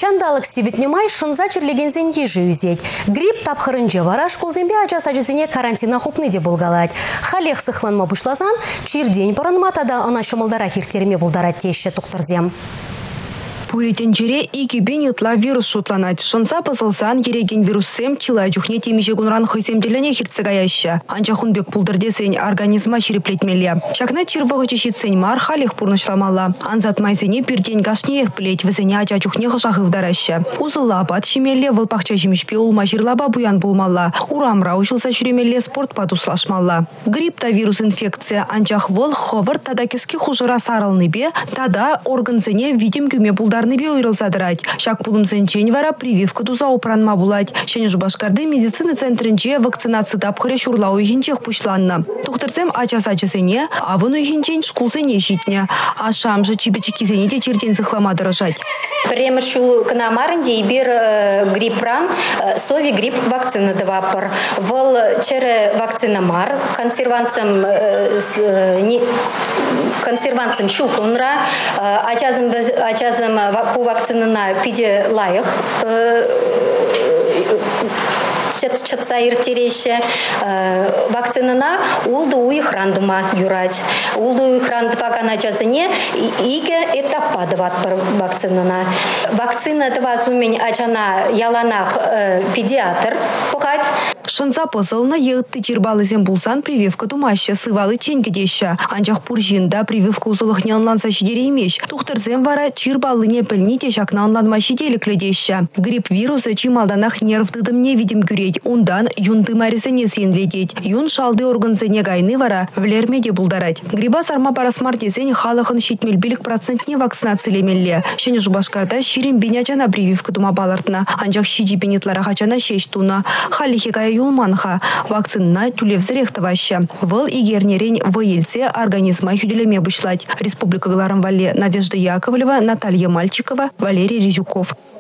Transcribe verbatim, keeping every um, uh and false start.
Чандалык сивитнемай шынза черлегензен ежі үзет. Грипп тапхырынже вара школзенбе ажа-сажызене карантина хупны де болгалать. Халех сыхланма бұшлазан, чирдень паранматада ана шымылдара хиртерме болдарат теші тұқтырзем. Пуритенчере ики бенетла вирус шутланать. Шанса посылсан ереген вируссем чила жүхне темеше гунран хойсемделене хирцегаяща. Анчахунбек пулдырдесен организма шереплетмеле. Чакна чирвығы чешетсен мар халих пурнышламала. Анзат майзене пирден гашнех плеть візене ача жүхне хышахывдараща. Узылла апат шемелле вылпақча жемешпе улма жирлаба буян булмалла. Урамра учылса шүремелле спорт патуслашмалла. Гриппта вирус инфекция анчах вол ховыр тада кески хужыра сарылны бе, тада органзене видим күме булдар не ойрылсадырать. Шак пулым сенчень вара прививка туза упранма булать. Шене Жубашкарды медицины центринче вакцинация тапхыре шурла уйхинчех пушланна. Тухтырсем ача-сачысене, а вон уйхинчень шкулсене щитне. А шам же чибичекизене те чертен зыхлама дырышать. Премышу канамарынде ибир гриппран сови грипп вакцина давапар. Вол чере вакцина мар консерванцем консерванцем щукунра ачазым ачазым по вакцинана пиде лаях чатса иртереше вакцинана улду уйхрандума юрать. Улду уйхранд пока на часыне иге этапа дават вакцинана. Вакцина това сумень ачана яланах педиатр пухать. Шанса посылна елтты чирбалызем булсан прививка тумаща сывалы ченькедеща. Анчах пуржинда прививка узылых нянланса шидеремеш. Тухтырзем вара чирбалыне пыльните шакна онланма шиделекледеща. Грипп вируса чималданах нерв тыдым не видим гюреть. Ундан юнты марисене сенлететь. Юн шалды органзене гайны вара влермеде булдарать. Гриба сарма парасмартезен халахын щитмельбилик процентне вакцинациялемелле. Шене Жубашкарда ширим бинячана прививка тума балартна. Анчах щиджи бенетлара хачана шесть туна. Халихикая юлманха. Вакцинна тюлевзрехтоваща. Выл игернерень воельце организма хюделеме бушлать. Республика Галарам Вале Надежда Яковлева, Наталья Мальчикова, Валерий Резюков.